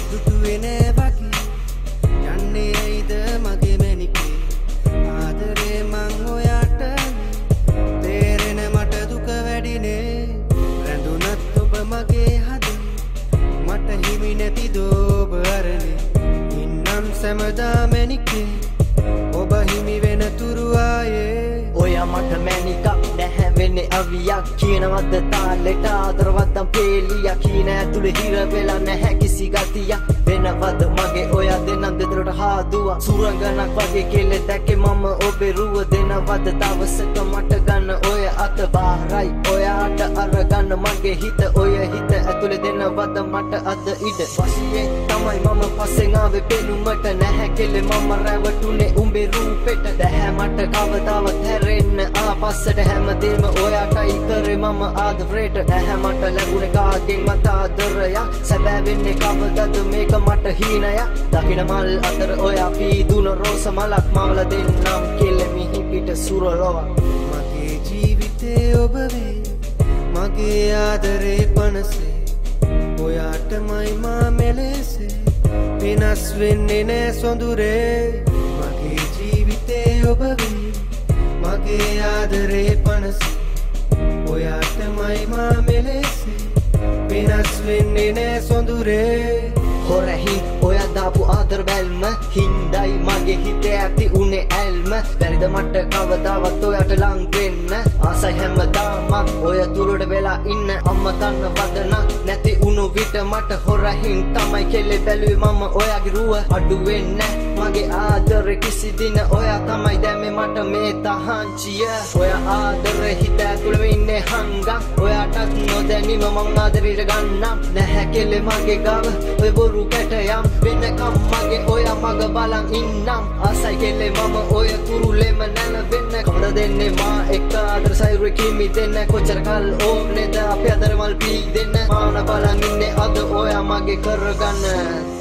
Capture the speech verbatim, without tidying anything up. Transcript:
දුටුවේ නෑ වගේ යන්නේ ඇයිද මගේ මැනිකේ ආදරේ මං ඔයාට තේරෙන මට දුක වැඩිනේ රැඳුනත් ඔබ මගේ හදින් මට හිමි නැති දෝබ අරනේ ඉන්නම් සැමදා මැනිකේ ඔබ හිමි වෙන තුරු ආයේ ඔයා මට මැනිකක් නැහැ වෙන්නේ අවියක් කියනවද තාලෙට ආදරවත්තම් පේලියා කීන ඇතුලේ හිර වෙලා නැහැ කිසි ගතියක් වෙනවද මගේ ඔයා දෙන්නම් දෙදරට හාදුවා සුරංගනක් වගේ කෙල්ලේ දැක්කේ මම ඔබේ රුව දෙනවද තවසක මට ගන්න ඔය අත බාරයි ඔයාට අරගන්න මගේ හිත ඔය හිත ඇතුලේ දෙනවද මට අද ඉඩ වශයෙන් තමයි මම පස්සෙන් ආවේ පෙනුමට නැහැ කෙල්ලේ මම රැවටුනේ උඹේ රූපෙට දැහැ මට කවදාවත් හැරෙන්න ආපස්සට හැමදේම ඔයාටයි කරේ මම ආදරේට නැහැ මට ලැබුණේ කාගෙන් මත ආදරයක් සැබෑ වෙන්නේ කවදද මේක මට හීනයක් දකින මල් අතර ඔයා පීදුන රෝස මලක් මවල දෙන්නම් කෙල්ල මිහි පිට සුරලොවක් මගේ ජීවිතේ ඔබ වේ මගේ ආදරේ පනසේ ඔයාටමයි මා මෙලෙසේ වෙනස් වෙන්නේ නෑ සොඳුරේ මගේ ජීවිතේ ඔබ වේ මගේ ආදරේ පනසේ ඔයාටමයි මා මෙලෙසේ වෙනස් වෙන්නේ නෑ සොඳුරේ හොරහින් ඔයා දාපු ආදර බැල්ම හින්දයි මගේ හිතේ ඇති උනේ ඇල්ම බැරිද මට කවදාවත් ඔයාට ලං වෙන්න ආසයි හැමදාමත් ඔය තුරට වෙලා ඉන්න අම්මා දන්න වදන නැති උණු විට මට හොරහින් තමයි කෙල්ලේ බැලුවේ මම ඔයාගේ රුව අඩු වෙන්නේ මගේ ආදරේ කිසි දින ඔයා තමයි දැම්මේ මට මේ තහංචිය ඔයා ආදරේ හිත ඇතුළේ ඉන්නේ හංගා ඔයාටත් නොදැනීම මං ආදරේට ගන්නම් නැහැ කෙල්ලේ මගේ ගාව ඔය බොරු කැටයම් වෙනකම් මගේ ඔයා මග බලන් ඉන්නම් ආසයි කෙල්ලේ මම ඔය තුරුලෙම නැලවෙන්න කවද දෙන්නේ මා එක්ක ආදර සයිරුවේ කිමි දෙන්න කොච්චර කල් ඕනේද අපි අතර මල් පී දෙන්න මාන බලන් ඉන්නේ අද ඔයා මගේ කරගන්න